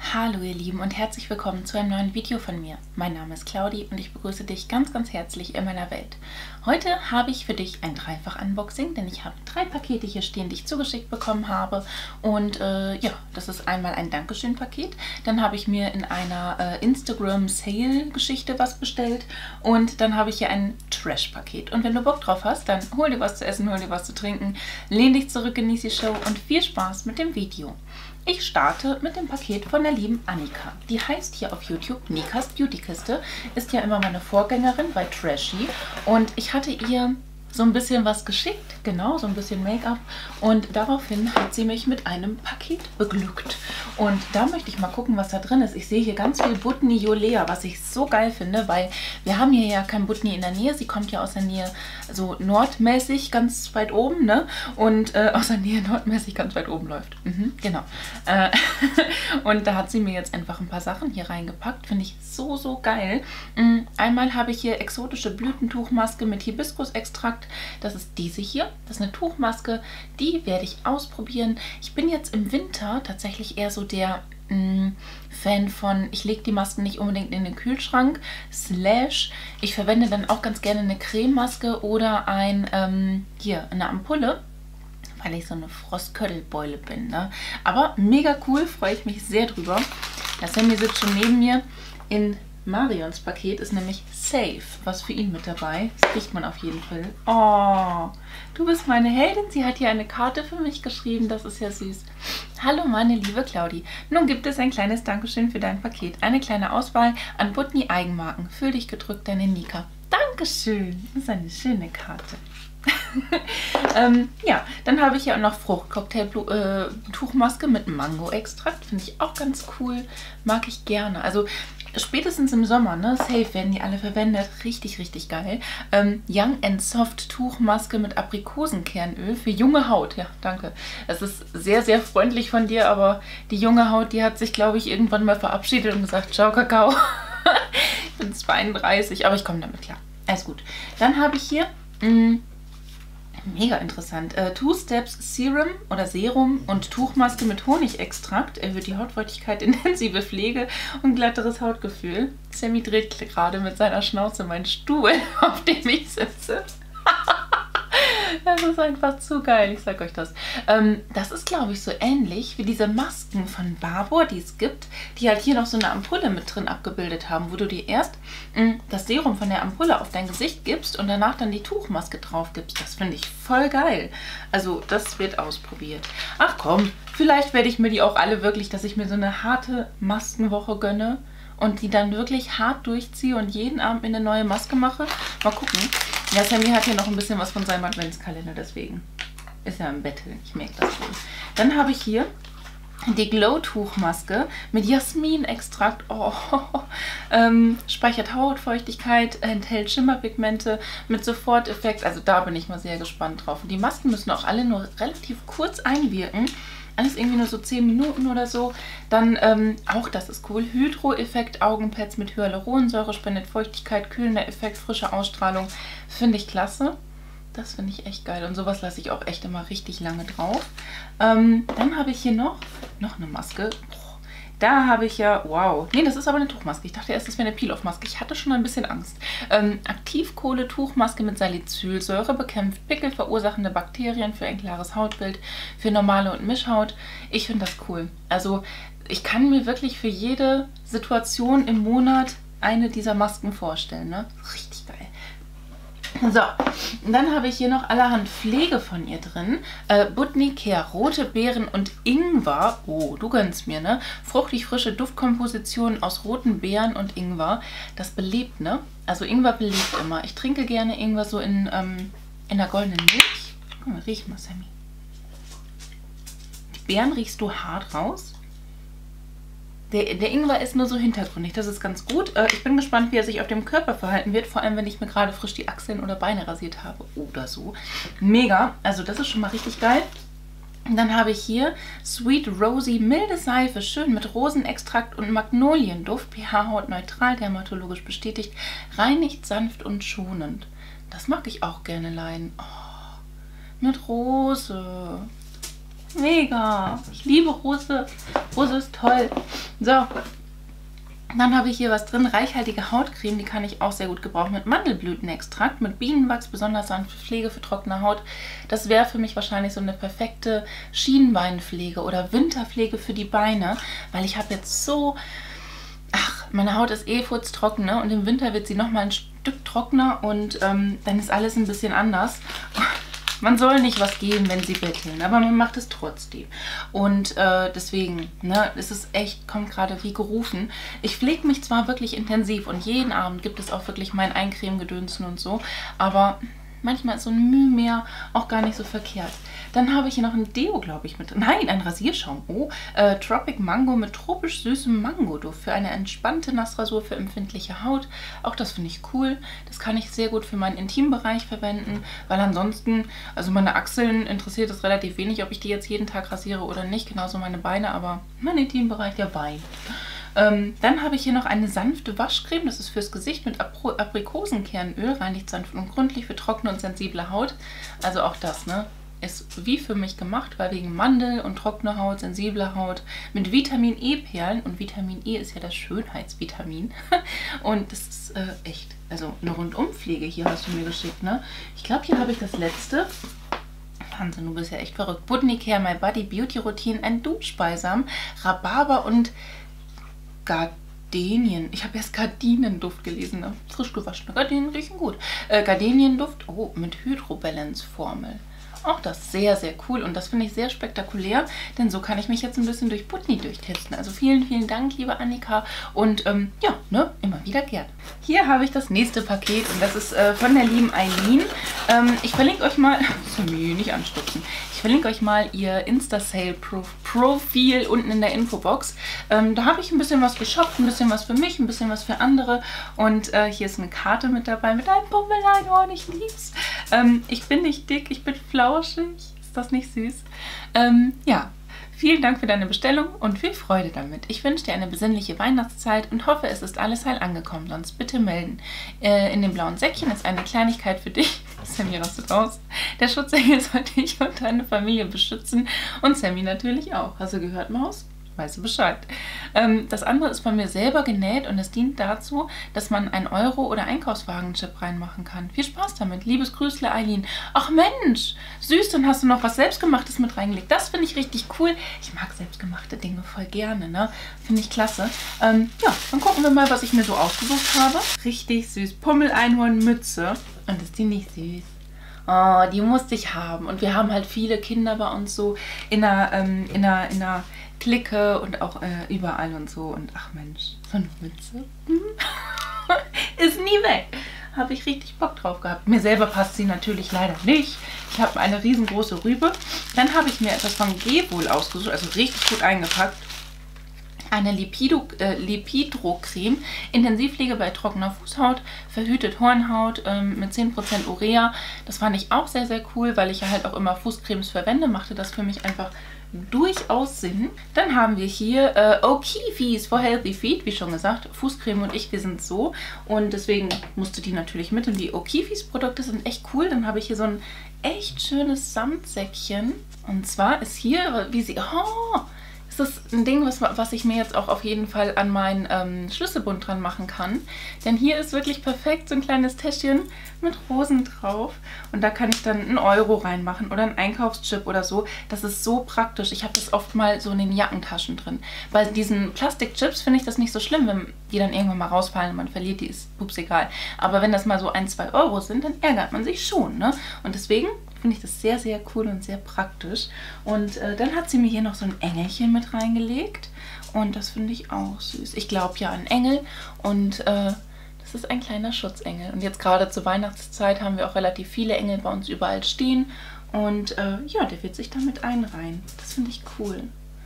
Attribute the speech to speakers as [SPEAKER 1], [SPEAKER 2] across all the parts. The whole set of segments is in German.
[SPEAKER 1] Hallo ihr Lieben und herzlich willkommen zu einem neuen Video von mir. Mein Name ist Claudi und ich begrüße dich ganz, ganz herzlich in meiner Welt. Heute habe ich für dich ein Dreifach-Unboxing, denn ich habe 3 Pakete hier stehen, die ich zugeschickt bekommen habe. Und ja, das ist einmal ein Dankeschön-Paket. Dann habe ich mir in einer Instagram-Sale-Geschichte was bestellt. Und dann habe ich hier ein Trash-Paket. Und wenn du Bock drauf hast, dann hol dir was zu essen, hol dir was zu trinken, lehn dich zurück, genieß die Show und viel Spaß mit dem Video. Ich starte mit dem Paket von der lieben Annika. Die heißt hier auf YouTube Nikas Beautykiste, ist ja immer meine Vorgängerin bei Trashy und ich hatte ihr so ein bisschen was geschickt, genau, so ein bisschen Make-up und daraufhin hat sie mich mit einem Paket beglückt. Und da möchte ich mal gucken, was da drin ist. Ich sehe hier ganz viel Butni Yolea, was ich so geil finde, weil wir haben hier ja kein Butni in der Nähe. Sie kommt ja aus der Nähe so nordmäßig ganz weit oben, ne? Und aus der Nähe nordmäßig ganz weit oben läuft. Genau. Und da hat sie mir jetzt einfach ein paar Sachen hier reingepackt. Finde ich so, so geil. Einmal habe ich hier exotische Blütentuchmaske mit Hibiskusextrakt. Das ist diese hier. Das ist eine Tuchmaske. Die werde ich ausprobieren. Ich bin jetzt im Winter tatsächlich eher so der Fan von, ich lege die Masken nicht unbedingt in den Kühlschrank, / ich verwende dann auch ganz gerne eine Crememaske oder hier eine Ampulle, weil ich so eine Frostköttelbeule bin, ne? Aber mega cool, freue ich mich sehr drüber. Das Sammy sitzt schon neben mir. In Marions Paket ist nämlich Safe, was für ihn mit dabei. Das kriegt man auf jeden Fall. Oh, du bist meine Heldin. Sie hat hier eine Karte für mich geschrieben. Das ist ja süß. Hallo meine liebe Claudi. Nun gibt es ein kleines Dankeschön für dein Paket. Eine kleine Auswahl an Butni Eigenmarken. Fühl dich gedrückt, deine Nika. Dankeschön. Das ist eine schöne Karte. Ja, dann habe ich ja auch noch Fruchtcocktail-Tuchmaske mit Mango-Extrakt. Finde ich auch ganz cool. Mag ich gerne. Also spätestens im Sommer, ne? Safe werden die alle verwendet. Richtig, richtig geil. Young and Soft Tuchmaske mit Aprikosenkernöl für junge Haut. Ja, danke. Das ist sehr, sehr freundlich von dir, aber die junge Haut, die hat sich, glaube ich, irgendwann mal verabschiedet und gesagt, ciao, Kakao. Ich bin 32, aber ich komme damit klar. Alles gut. Dann habe ich hier mega interessant. Two Steps Serum oder Serum und Tuchmaske mit Honigextrakt erhöht die Hautfeuchtigkeit, intensive Pflege und glatteres Hautgefühl. Sammy dreht gerade mit seiner Schnauze meinen Stuhl, auf dem ich sitze. Das ist einfach zu geil, ich sag euch das. Das ist, glaube ich, so ähnlich wie diese Masken von Barbour, die es gibt, die halt hier noch so eine Ampulle mit drin abgebildet haben, wo du dir erst das Serum von der Ampulle auf dein Gesicht gibst und danach dann die Tuchmaske drauf gibst. Das finde ich voll geil. Also das wird ausprobiert. Ach komm, vielleicht werde ich mir die auch alle wirklich, dass ich mir so eine harte Maskenwoche gönne und die dann wirklich hart durchziehe und jeden Abend mir eine neue Maske mache. Mal gucken. Ja, Sammy hat hier noch ein bisschen was von seinem Adventskalender, deswegen ist er im Bett. Ich merke das wohl. Dann habe ich hier die Glow-Tuchmaske mit Jasminextrakt. Oh, speichert Hautfeuchtigkeit, enthält Schimmerpigmente mit Soforteffekt. Also da bin ich mal sehr gespannt drauf. Und die Masken müssen auch alle nur relativ kurz einwirken. Alles irgendwie nur so 10 Minuten oder so. Dann, auch das ist cool, Hydro-Effekt, Augenpads mit Hyaluronsäure, spendet Feuchtigkeit, kühlender Effekt, frische Ausstrahlung. Finde ich klasse. Das finde ich echt geil. Und sowas lasse ich auch echt immer richtig lange drauf. Dann habe ich hier noch eine Maske. Da habe ich ja, wow, nee, das ist aber eine Tuchmaske. Ich dachte erst, das wäre eine Peel-Off-Maske. Ich hatte schon ein bisschen Angst. Aktivkohle-Tuchmaske mit Salicylsäure bekämpft Pickel verursachende Bakterien für ein klares Hautbild, für normale und Mischhaut. Ich finde das cool. Also ich kann mir wirklich für jede Situation im Monat eine dieser Masken vorstellen, ne? Richtig geil. So, dann habe ich hier noch allerhand Pflege von ihr drin. Butni Care, rote Beeren und Ingwer. Oh, du gönnst mir, ne? Fruchtig frische Duftkomposition aus roten Beeren und Ingwer. Das belebt, ne? Also Ingwer belebt immer. Ich trinke gerne Ingwer so in der goldenen Milch. Guck mal, riech mal, Sammy. Die Beeren riechst du hart raus. Der Ingwer ist nur so hintergründig, das ist ganz gut. Ich bin gespannt, wie er sich auf dem Körper verhalten wird, vor allem wenn ich mir gerade frisch die Achseln oder Beine rasiert habe oder so. Mega, also das ist schon mal richtig geil. Dann habe ich hier Sweet Rosy milde Seife, schön mit Rosenextrakt und Magnolienduft, pH-Haut neutral, dermatologisch bestätigt, reinigt, sanft und schonend. Das mag ich auch gerne leiden. Oh, mit Rose. Mega. Ich liebe Rose. Rose ist toll. So. Dann habe ich hier was drin, reichhaltige Hautcreme, die kann ich auch sehr gut gebrauchen, mit Mandelblütenextrakt, mit Bienenwachs, besonders sanfte Pflege für trockene Haut. Das wäre für mich wahrscheinlich so eine perfekte Schienbeinpflege oder Winterpflege für die Beine, weil ich habe jetzt so, meine Haut ist eh furztrocken, ne? Und im Winter wird sie nochmal ein Stück trockener und dann ist alles ein bisschen anders. Man soll nicht was geben, wenn sie betteln, aber man macht es trotzdem. Und deswegen, ne, ist es echt, kommt gerade wie gerufen. Ich pflege mich zwar wirklich intensiv und jeden Abend gibt es auch wirklich mein Eincremegedönsen und so, aber manchmal ist so ein Mühe mehr auch gar nicht so verkehrt. Dann habe ich hier noch ein Deo, glaube ich, mit. Nein, ein Rasierschaum. Oh, Tropic Mango mit tropisch süßem Mangoduft für eine entspannte Nassrasur für empfindliche Haut. Auch das finde ich cool. Das kann ich sehr gut für meinen Intimbereich verwenden, weil ansonsten, also meine Achseln interessiert es relativ wenig, ob ich die jetzt jeden Tag rasiere oder nicht. Genauso meine Beine, aber mein Intimbereich, der Wein. Dann habe ich hier noch eine sanfte Waschcreme. Das ist fürs Gesicht mit Aprikosenkernöl. Reinigt sanft und gründlich für trockene und sensible Haut. Also auch das, ne? Ist wie für mich gemacht, weil wegen Mandel und trockene Haut, sensible Haut mit Vitamin E-Perlen. Und Vitamin E ist ja das Schönheitsvitamin. Und das ist echt, also eine Rundumpflege hier hast du mir geschickt, ne? Ich glaube, hier habe ich das letzte. Wahnsinn, du bist ja echt verrückt. Budni Care My Body Beauty Routine, ein Duschbalsam, Rhabarber und Gardenien. Ich habe erst Gardinenduft gelesen. Ne? Frisch gewaschene Gardinen riechen gut. Gardenienduft, oh, mit Hydrobalance-Formel. Auch das sehr, sehr cool und das finde ich sehr spektakulär, denn so kann ich mich jetzt ein bisschen durch Budni durchtesten. Also vielen, vielen Dank, liebe Annika und ja, ne, immer wieder gern. Hier habe ich das nächste Paket und das ist von der lieben Eileen. Ich verlinke euch mal, Sammy, nicht anstupsen. Ich verlinke euch mal ihr Insta-Sale-Profil unten in der Infobox. Da habe ich ein bisschen was geshoppt, ein bisschen was für mich, ein bisschen was für andere und hier ist eine Karte mit dabei mit einem Pommeleinhorn, ich lieb's. Ich bin nicht dick, ich bin flauschig. Ist das nicht süß? Ja, vielen Dank für deine Bestellung und viel Freude damit. Ich wünsche dir eine besinnliche Weihnachtszeit und hoffe, es ist alles heil angekommen. Sonst bitte melden. In dem blauen Säckchen ist eine Kleinigkeit für dich. Sammy rastet aus. Der Schutzengel soll dich und deine Familie beschützen und Sammy natürlich auch. Hast du gehört, Maus? Weißt du Bescheid. Das andere ist von mir selber genäht und es dient dazu, dass man einen Euro- oder Einkaufswagenchip reinmachen kann. Viel Spaß damit. Liebes Grüßle, Eileen. Ach Mensch, süß, dann hast du noch was Selbstgemachtes mit reingelegt. Das finde ich richtig cool. Ich mag selbstgemachte Dinge voll gerne, ne? Finde ich klasse. Ja, dann gucken wir mal, was ich mir so ausgesucht habe. Richtig süß. Pommeleinhorn-Mütze. Und ist die nicht süß? Oh, die musste ich haben. Und wir haben halt viele Kinder bei uns so in einer Clique und auch überall und so. Und ach Mensch, so eine Mütze ist nie weg. Habe ich richtig Bock drauf gehabt. Mir selber passt sie natürlich leider nicht. Ich habe eine riesengroße Rübe. Dann habe ich mir etwas von Gewol ausgesucht, also richtig gut eingepackt. Eine Lipidro-Creme, Intensivpflege bei trockener Fußhaut, verhütet Hornhaut mit 10% Urea. Das fand ich auch sehr, sehr cool, weil ich ja halt auch immer Fußcremes verwende, machte das für mich einfach durchaus Sinn. Dann haben wir hier O'Keefe's for Healthy Feet, wie schon gesagt, Fußcreme und ich, wir sind so und deswegen musste die natürlich mit und die O'Keefe's Produkte sind echt cool. Dann habe ich hier so ein echt schönes Samtsäckchen und zwar ist hier, wie sie, oh, das ist ein Ding, was ich mir jetzt auch auf jeden Fall an meinen Schlüsselbund dran machen kann. Denn hier ist wirklich perfekt so ein kleines Täschchen mit Rosen drauf. Und da kann ich dann einen Euro reinmachen oder einen Einkaufschip oder so. Das ist so praktisch. Ich habe das oft mal so in den Jackentaschen drin. Bei diesen Plastikchips finde ich das nicht so schlimm, wenn die dann irgendwann mal rausfallen und man verliert die, ist pups egal. Aber wenn das mal so 1, 2 Euro sind, dann ärgert man sich schon, ne? Und deswegen finde ich das sehr, sehr cool und sehr praktisch. Und dann hat sie mir hier noch so ein Engelchen mit reingelegt. Und das finde ich auch süß. Ich glaube ja an Engel und das ist ein kleiner Schutzengel. Und jetzt gerade zur Weihnachtszeit haben wir auch relativ viele Engel bei uns überall stehen. Und ja, der wird sich damit einreihen. Das finde ich cool.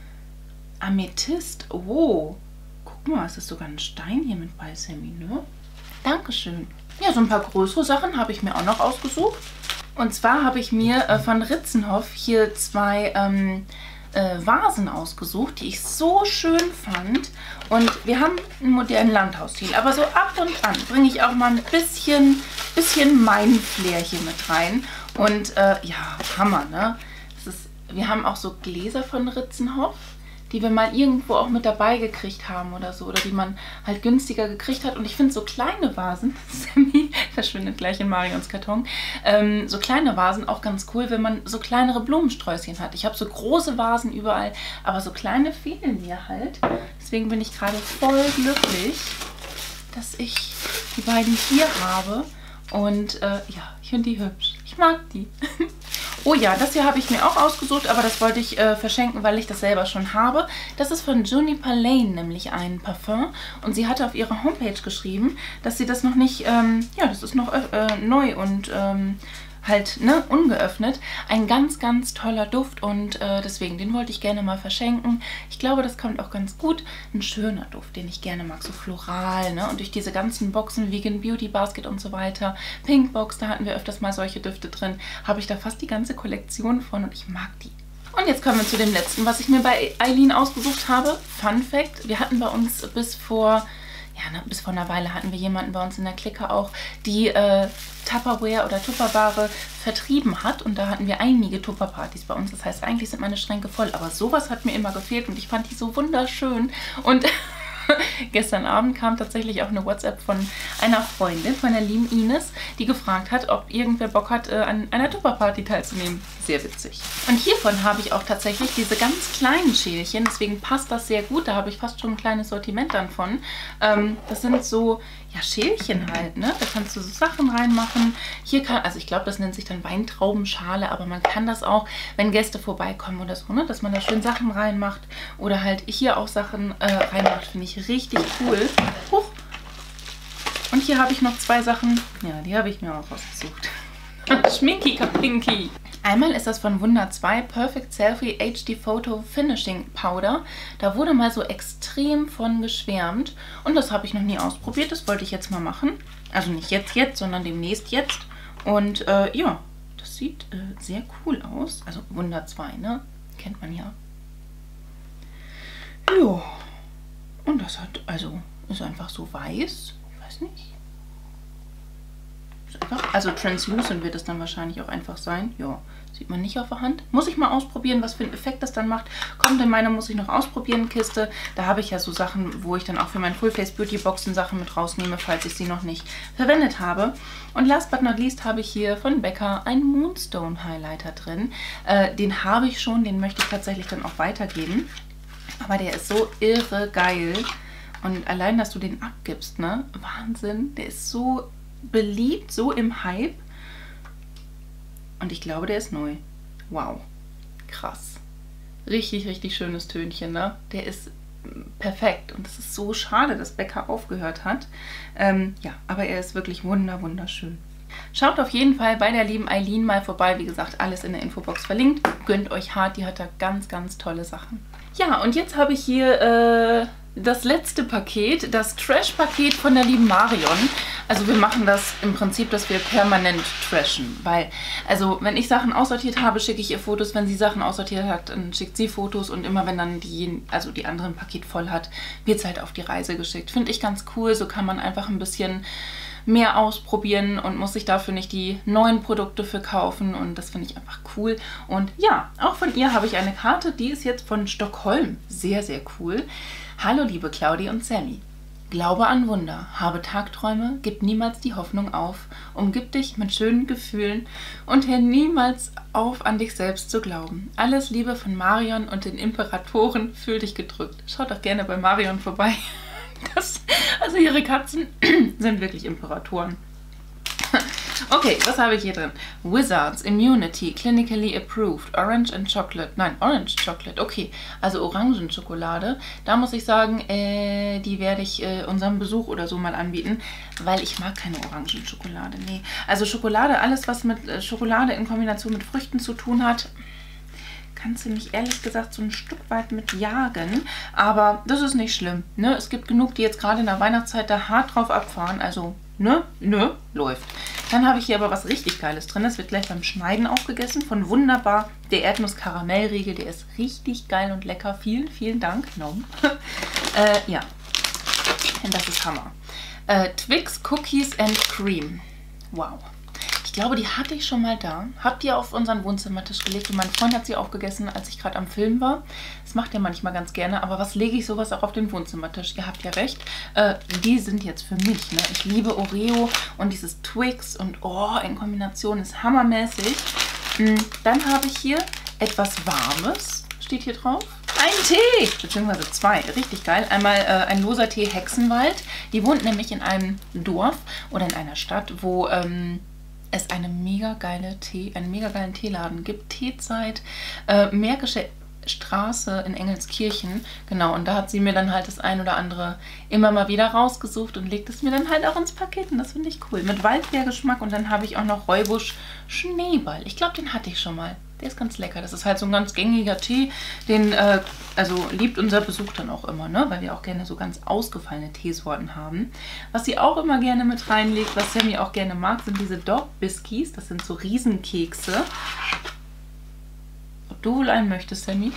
[SPEAKER 1] Amethyst. Oh, guck mal, es ist sogar ein Stein hier mit bei, Sammy, ne? Dankeschön. Ja, so ein paar größere Sachen habe ich mir auch noch ausgesucht. Und zwar habe ich mir von Ritzenhoff hier 2 Vasen ausgesucht, die ich so schön fand. Und wir haben einen modernen Landhausstil, aber so ab und an bringe ich auch mal ein bisschen mein Flair hier mit rein. Und ja, Hammer, ne? Das ist wir haben auch so Gläser von Ritzenhoff, die wir mal irgendwo auch mit dabei gekriegt haben oder so. Oder die man halt günstiger gekriegt hat. Und ich finde so kleine Vasen, Sammy verschwindet gleich in Marions Karton, so kleine Vasen auch ganz cool, wenn man so kleinere Blumensträußchen hat. Ich habe so große Vasen überall, aber so kleine fehlen mir halt. Deswegen bin ich gerade voll glücklich, dass ich die beiden hier habe. Und ja, ich finde die hübsch. Ich mag die. Oh ja, das hier habe ich mir auch ausgesucht, aber das wollte ich verschenken, weil ich das selber schon habe. Das ist von Juniper Lane, nämlich ein Parfum. Und sie hatte auf ihrer Homepage geschrieben, dass sie das noch nicht, ja, das ist noch neu und halt, ne, ungeöffnet. Ein ganz, ganz toller Duft und deswegen, den wollte ich gerne mal verschenken. Ich glaube, das kommt auch ganz gut. Ein schöner Duft, den ich gerne mag, so floral, ne? Und durch diese ganzen Boxen, Vegan Beauty Basket und so weiter, Pink Box, da hatten wir öfters mal solche Düfte drin, habe ich da fast die ganze Kollektion von und ich mag die. Und jetzt kommen wir zu dem letzten, was ich mir bei Eileen ausgesucht habe. Fun Fact, wir hatten bei uns bis vor einer Weile hatten wir jemanden bei uns in der Clique auch, die Tupperware oder Tupperware vertrieben hat. Und da hatten wir einige Tupperpartys bei uns. Das heißt, eigentlich sind meine Schränke voll. Aber sowas hat mir immer gefehlt und ich fand die so wunderschön. Und gestern Abend kam tatsächlich auch eine WhatsApp von einer Freundin, von der lieben Ines, die gefragt hat, ob irgendwer Bock hat, an einer Tupperparty teilzunehmen. Sehr witzig. Und hiervon habe ich auch tatsächlich diese ganz kleinen Schälchen, deswegen passt das sehr gut. Da habe ich fast schon ein kleines Sortiment dann von. Das sind so, ja, Schälchen halt, ne? Da kannst du so Sachen reinmachen. Hier kann, also ich glaube, das nennt sich dann Weintraubenschale, aber man kann das auch, wenn Gäste vorbeikommen oder so, ne? Dass man da schön Sachen reinmacht oder halt hier auch Sachen reinmacht, finde ich richtig cool. Huch. Und hier habe ich noch zwei Sachen, ja, die habe ich mir auch rausgesucht. Schminky Kapinky. Einmal ist das von Wunder 2 Perfect Selfie HD Photo Finishing Powder. Da wurde mal so extrem von geschwärmt und das habe ich noch nie ausprobiert. Das wollte ich jetzt mal machen. Also nicht jetzt, sondern demnächst jetzt. Und ja, das sieht sehr cool aus. Also Wunder 2, ne? Kennt man ja. Ja. Und das hat, also ist einfach so weiß. Ich weiß nicht. Also translucent wird es dann wahrscheinlich auch einfach sein. Ja, sieht man nicht auf der Hand. Muss ich mal ausprobieren, was für einen Effekt das dann macht. Kommt in meine muss ich noch ausprobieren Kiste. Da habe ich ja so Sachen, wo ich dann auch für mein Full Face Beauty Boxen Sachen mit rausnehme, falls ich sie noch nicht verwendet habe. Und last but not least habe ich hier von Becca einen Moonstone Highlighter drin. Den habe ich schon, den möchte ich tatsächlich dann auch weitergeben. Aber der ist so irre geil. Und allein, dass du den abgibst, ne? Wahnsinn. Der ist so beliebt, so im Hype. Und ich glaube, der ist neu. Wow. Krass. Richtig, richtig schönes Tönchen, ne? Der ist perfekt. Und es ist so schade, dass Becca aufgehört hat. Ja, aber er ist wirklich wunderschön. Schaut auf jeden Fall bei der lieben Eileen mal vorbei. Wie gesagt, alles in der Infobox verlinkt. Gönnt euch hart, die hat da ganz, ganz tolle Sachen. Ja, und jetzt habe ich hier das letzte Paket, das Trash-Paket von der lieben Marion. Also wir machen das im Prinzip, dass wir permanent trashen, weil, also wenn ich Sachen aussortiert habe, schicke ich ihr Fotos, wenn sie Sachen aussortiert hat, dann schickt sie Fotos und immer wenn dann die andere ein Paket voll hat, wird es halt auf die Reise geschickt. Finde ich ganz cool, so kann man einfach ein bisschen mehr ausprobieren und muss sich dafür nicht die neuen Produkte für kaufen und das finde ich einfach cool. Und ja, auch von ihr habe ich eine Karte, die ist jetzt von Stockholm. Sehr, sehr cool. Hallo liebe Claudi und Sammy. Glaube an Wunder, habe Tagträume, gib niemals die Hoffnung auf, umgib dich mit schönen Gefühlen und hör niemals auf, an dich selbst zu glauben. Alles Liebe von Marion und den Imperatoren, fühl dich gedrückt. Schaut doch gerne bei Marion vorbei. Also ihre Katzen sind wirklich Imperatoren. Okay, was habe ich hier drin? Wizards, Immunity, Clinically Approved, Orange and Chocolate. Nein, Orange Chocolate, okay. Also Orangenschokolade. Da muss ich sagen, die werde ich unserem Besuch oder so mal anbieten, weil ich mag keine Orangenschokolade. Nee. Also Schokolade, alles was mit Schokolade in Kombination mit Früchten zu tun hat, kannst du mich ehrlich gesagt so ein Stück weit mit jagen, aber das ist nicht schlimm. Ne? Es gibt genug, die jetzt gerade in der Weihnachtszeit da hart drauf abfahren, also läuft. Dann habe ich hier aber was richtig Geiles drin, das wird gleich beim Schneiden aufgegessen, von Wunderbar, der Erdnuss-Karamellriegel, der ist richtig geil und lecker, vielen, vielen Dank, Nom. Ja, das ist Hammer. Twix Cookies and Cream, wow. Ich glaube, die hatte ich schon mal da. Hab die auf unseren Wohnzimmertisch gelegt und mein Freund hat sie auch gegessen, als ich gerade am Film war. Das macht er manchmal ganz gerne, aber was lege ich sowas auch auf den Wohnzimmertisch? Ihr habt ja recht. Die sind jetzt für mich, ne? Ich liebe Oreo und dieses Twix und oh, in Kombination ist hammermäßig. Dann habe ich hier etwas Warmes, steht hier drauf. Ein Tee, beziehungsweise zwei, richtig geil. Einmal ein loser Tee Hexenwald. Die wohnt nämlich in einem Dorf oder in einer Stadt, wo es einen mega geilen Teeladen gibt. Teezeit, Märkische Straße in Engelskirchen. Genau, und da hat sie mir dann halt das ein oder andere immer mal wieder rausgesucht und legt es mir dann halt auch ins Paket. Und das finde ich cool. Mit Waldbeergeschmack und dann habe ich auch noch Rooibos Schneeball. Ich glaube, den hatte ich schon mal. Der ist ganz lecker. Das ist halt so ein ganz gängiger Tee, den also liebt unser Besuch dann auch immer, ne? Weil wir auch gerne so ganz ausgefallene Teesorten haben. Was sie auch immer gerne mit reinlegt, was Sammy auch gerne mag, sind diese Dog Biscuits. Das sind so Riesenkekse. Ob du wohl einen möchtest, Sammy?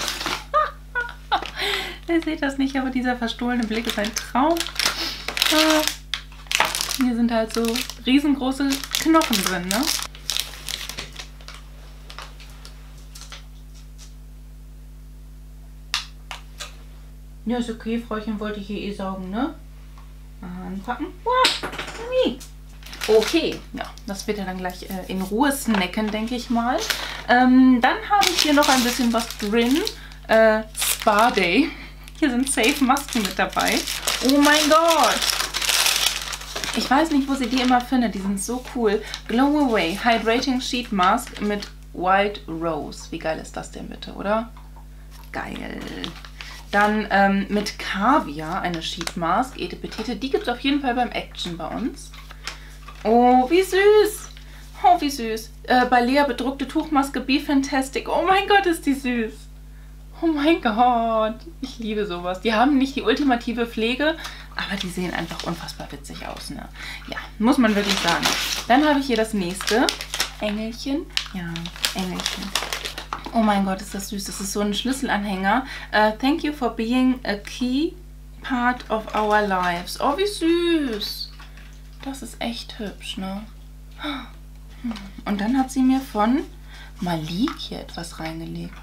[SPEAKER 1] Ihr seht das nicht, aber dieser verstohlene Blick ist ein Traum. Hier sind halt so riesengroße Knochen drin, ne? Ja, ist okay, Fräuchen wollte ich hier eh saugen, ne? Anpacken. Okay, ja, das wird ja dann gleich in Ruhe snacken, denke ich mal. Dann habe ich hier noch ein bisschen was drin. Spa Day. Hier sind Safe Masken mit dabei. Oh mein Gott! Ich weiß nicht, wo sie die immer findet. Die sind so cool. Glow Away Hydrating Sheet Mask mit White Rose. Wie geil ist das denn bitte, oder? Geil. Dann mit Kaviar eine Sheet Mask, Etepetete. Die gibt es auf jeden Fall beim Action bei uns. Oh, wie süß. Oh, wie süß. Bei Lea bedruckte Tuchmaske Be Fantastic. Oh mein Gott, ist die süß. Oh mein Gott. Ich liebe sowas. Die haben nicht die ultimative Pflege, aber die sehen einfach unfassbar witzig aus, ne? Ja, muss man wirklich sagen. Dann habe ich hier das nächste. Engelchen. Ja, Engelchen. Oh mein Gott, ist das süß. Das ist so ein Schlüsselanhänger. Thank you for being a key part of our lives. Oh, wie süß. Das ist echt hübsch, ne? Und dann hat sie mir von Malik hier etwas reingelegt.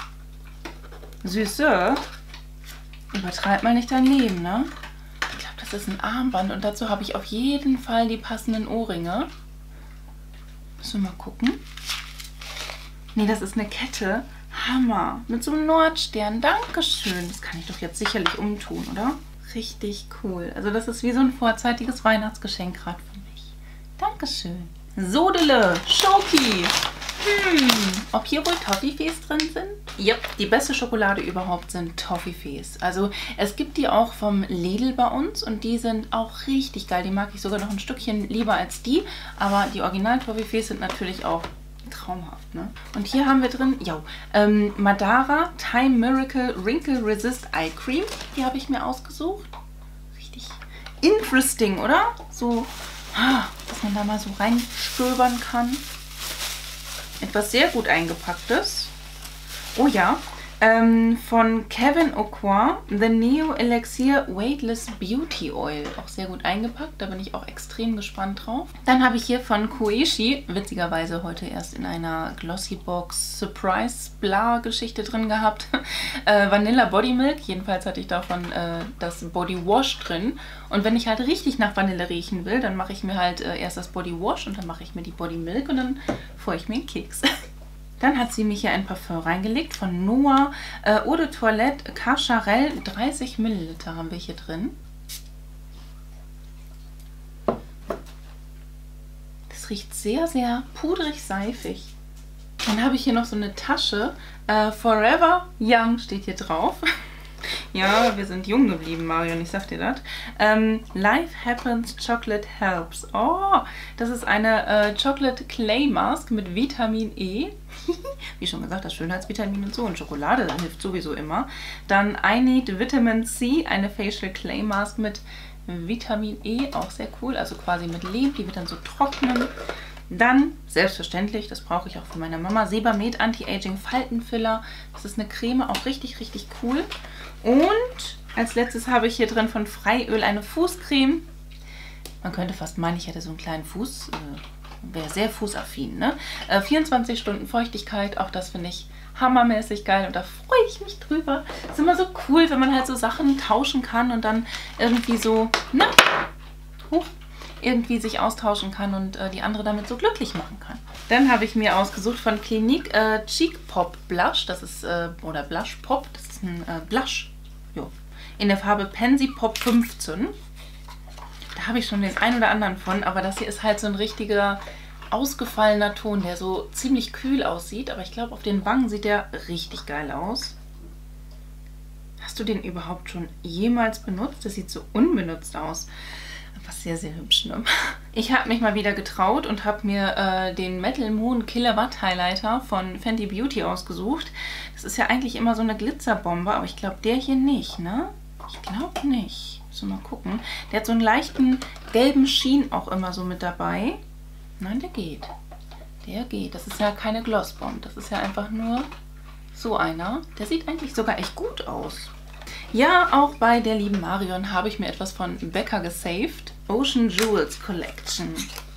[SPEAKER 1] Süße. Übertreib mal nicht dein Leben, ne? Ich glaube, das ist ein Armband und dazu habe ich auf jeden Fall die passenden Ohrringe. Müssen wir mal gucken. Nee, das ist eine Kette. Hammer. Mit so einem Nordstern. Dankeschön. Das kann ich doch jetzt sicherlich umtun, oder? Richtig cool. Also das ist wie so ein vorzeitiges Weihnachtsgeschenk gerade für mich. Dankeschön. Sodele. Schoki. Ob hier wohl Toffifees drin sind? Ja, die beste Schokolade überhaupt sind Toffifees. Also es gibt die auch vom Lidl bei uns und die sind auch richtig geil. Die mag ich sogar noch ein Stückchen lieber als die. Aber die Original-Toffifees sind natürlich auch traumhaft, ne? Und hier haben wir drin, Madara Time Miracle Wrinkle Resist Eye Cream. Die habe ich mir ausgesucht. Richtig interesting, oder? So, dass man da mal so reinstöbern kann. Etwas sehr gut eingepacktes. Oh ja, von Kevin Aucoin, The Neo Elixir Weightless Beauty Oil. Auch sehr gut eingepackt, da bin ich auch extrem gespannt drauf. Dann habe ich hier von Koishi, witzigerweise heute erst in einer Glossybox Surprise Bla Geschichte drin gehabt, Vanilla Body Milk. Jedenfalls hatte ich davon das Body Wash drin. Und wenn ich halt richtig nach Vanille riechen will, dann mache ich mir halt erst das Body Wash und dann mache ich mir die Body Milk und dann freue ich mir einen Keks. Dann hat sie mir hier ein Parfum reingelegt von Noah. Eau de Toilette Cacharel, 30 Milliliter haben wir hier drin. Das riecht sehr, sehr pudrig-seifig. Dann habe ich hier noch so eine Tasche. Forever Young steht hier drauf. Ja, wir sind jung geblieben, Marion, ich sag dir das. Life Happens Chocolate Helps. Oh, das ist eine Chocolate Clay Mask mit Vitamin E. Wie schon gesagt, das Schönheitsvitamin und so. Und Schokolade hilft sowieso immer. Dann I Need Vitamin C, eine Facial Clay Mask mit Vitamin E. Auch sehr cool, also quasi mit Lehm. Die wird dann so trocknen. Dann, selbstverständlich, das brauche ich auch von meiner Mama, Sebamed Anti-Aging Faltenfiller. Das ist eine Creme, auch richtig, richtig cool. Und als letztes habe ich hier drin von Freiöl eine Fußcreme. Man könnte fast meinen, ich hätte so einen kleinen wäre sehr fußaffin, ne? 24 Stunden Feuchtigkeit, auch das finde ich hammermäßig geil und da freue ich mich drüber. Ist immer so cool, wenn man halt so Sachen tauschen kann und dann irgendwie so, ne? Irgendwie sich austauschen kann und die andere damit so glücklich machen kann. Dann habe ich mir ausgesucht von Clinique Cheek Pop Blush. Das ist, oder Blush Pop, das ist ein Blush. Jo. In der Farbe Pansy Pop 15. Da habe ich schon den einen oder anderen von, aber das hier ist halt so ein richtiger ausgefallener Ton, der so ziemlich kühl aussieht. Aber ich glaube, auf den Wangen sieht der richtig geil aus. Hast du den überhaupt schon jemals benutzt? Das sieht so unbenutzt aus. Aber sehr, sehr hübsch, ne? Ich habe mich mal wieder getraut und habe mir den Metal Moon Kilowatt Highlighter von Fenty Beauty ausgesucht. Das ist ja eigentlich immer so eine Glitzerbombe, aber ich glaube, der hier nicht, ne? Ich glaube nicht. Müssen wir mal gucken. Der hat so einen leichten gelben Sheen auch immer so mit dabei. Nein, der geht. Der geht. Das ist ja keine Glossbomb. Das ist ja einfach nur so einer. Der sieht eigentlich sogar echt gut aus. Ja, auch bei der lieben Marion habe ich mir etwas von Becca gesaved. Ocean Jewels Collection.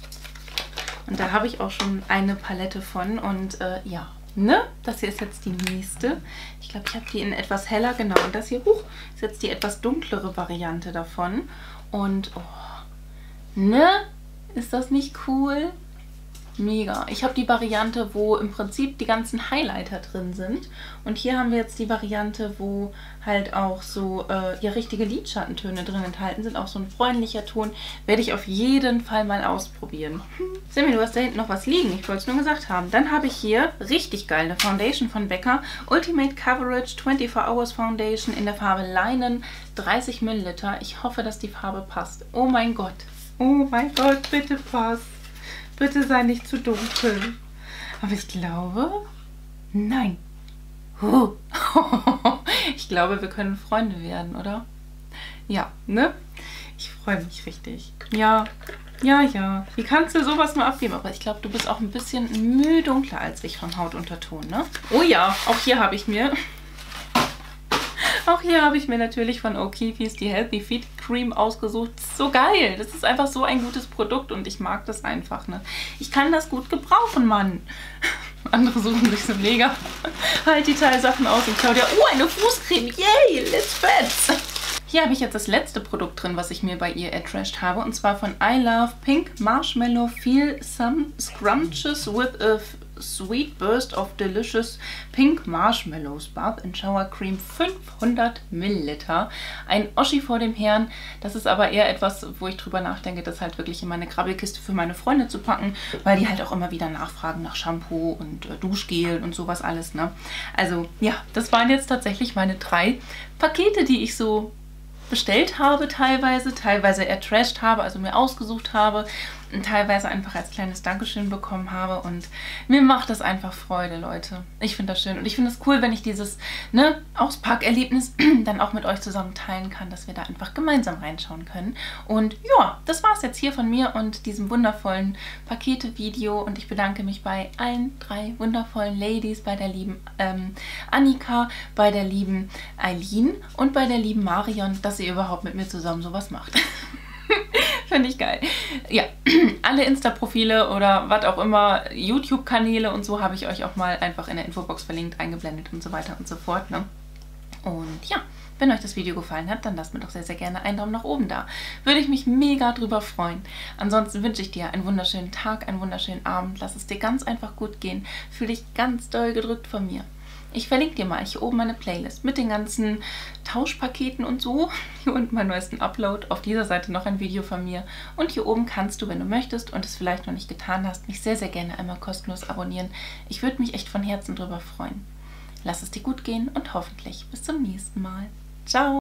[SPEAKER 1] Und da habe ich auch schon eine Palette von. Und ja, ne? Das hier ist jetzt die nächste. Ich glaube, ich habe die in etwas heller, genau. Und das hier, ist jetzt die etwas dunklere Variante davon. Und, oh, ne? Ist das nicht cool? Mega. Ich habe die Variante, wo im Prinzip die ganzen Highlighter drin sind. Und hier haben wir jetzt die Variante, wo halt auch so ja, richtige Lidschattentöne drin enthalten sind. Auch so ein freundlicher Ton. Werde ich auf jeden Fall mal ausprobieren. Sammy, du hast da hinten noch was liegen. Ich wollte es nur gesagt haben. Dann habe ich hier richtig geil eine Foundation von Becca. Ultimate Coverage 24 Hours Foundation in der Farbe Leinen. 30 ml. Ich hoffe, dass die Farbe passt. Oh mein Gott. Oh mein Gott, bitte passt. Bitte sei nicht zu dunkel. Aber ich glaube, nein. Ich glaube, wir können Freunde werden, oder? Ja, ne? Ich freue mich richtig. Ja, ja, ja. Wie kannst du sowas nur abgeben? Aber ich glaube, du bist auch ein bisschen müde dunkler als ich vom Hautunterton, ne? Oh ja, auch hier habe ich mir... Auch hier habe ich mir natürlich von O'Keeffe's die Healthy Feet Cream ausgesucht. So geil. Das ist einfach so ein gutes Produkt und ich mag das einfach, ne? Ich kann das gut gebrauchen, Mann. Andere suchen sich so mega halt die Teilsachen aus und Claudia, oh, eine Fußcreme. Yay, let's fetz. Hier habe ich jetzt das letzte Produkt drin, was ich mir bei ihr ertrashed habe. Und zwar von I Love Pink Marshmallow Feel Some Scrumptious with a Sweet Burst of Delicious Pink Marshmallows Bath and Shower Cream 500 ml. Ein Oschi vor dem Herrn. Das ist aber eher etwas, wo ich drüber nachdenke, das halt wirklich in meine Krabbelkiste für meine Freunde zu packen, weil die halt auch immer wieder nachfragen nach Shampoo und Duschgel und sowas alles, ne? Also ja, das waren jetzt tatsächlich meine 3 Pakete, die ich so bestellt habe teilweise ertrashed habe, also mir ausgesucht habe und teilweise einfach als kleines Dankeschön bekommen habe und mir macht das einfach Freude, Leute. Ich finde das schön und ich finde es cool, wenn ich dieses Auspackerlebnis dann auch mit euch zusammen teilen kann, dass wir da einfach gemeinsam reinschauen können. Und ja, das war es jetzt hier von mir und diesem wundervollen Pakete-Video und ich bedanke mich bei allen 3 wundervollen Ladies, bei der lieben Annika, bei der lieben Eileen und bei der lieben Marion, dass ihr überhaupt mit mir zusammen sowas macht. Finde ich geil. Ja, alle Insta-Profile oder was auch immer, YouTube-Kanäle und so habe ich euch auch mal einfach in der Infobox verlinkt, eingeblendet und so weiter und so fort, ne? Und ja, wenn euch das Video gefallen hat, dann lasst mir doch sehr, sehr gerne einen Daumen nach oben da. Würde ich mich mega drüber freuen. Ansonsten wünsche ich dir einen wunderschönen Tag, einen wunderschönen Abend. Lass es dir ganz einfach gut gehen. Fühl dich ganz doll gedrückt von mir. Ich verlinke dir mal hier oben meine Playlist mit den ganzen Tauschpaketen und so. Hier unten meinen neuesten Upload. Auf dieser Seite noch ein Video von mir. Und hier oben kannst du, wenn du möchtest und es vielleicht noch nicht getan hast, mich sehr, sehr gerne einmal kostenlos abonnieren. Ich würde mich echt von Herzen drüber freuen. Lass es dir gut gehen und hoffentlich bis zum nächsten Mal. Ciao!